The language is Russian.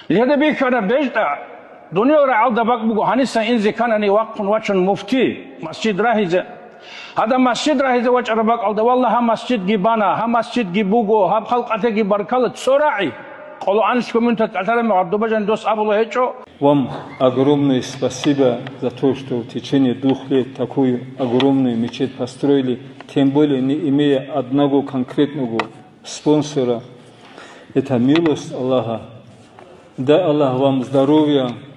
Jede bikana bejta Dunyora alda bakbugu hanisa inzi kanani waqfun wachun mufti masjid rahize. Hada masjid rahize wach arabak alda wallah ha masjid gibana ha masjid gibugo ha khalqate gibarkalat sorai. Коло анскому менталитету Абдубаджан дос Абула Хечо. Вам огромное спасибо за то, что в течение 2 лет такую огромную мечеть построили, тем более не имея одного конкретного спонсора. Это милость Аллаха. Да Аллах вам здоровья,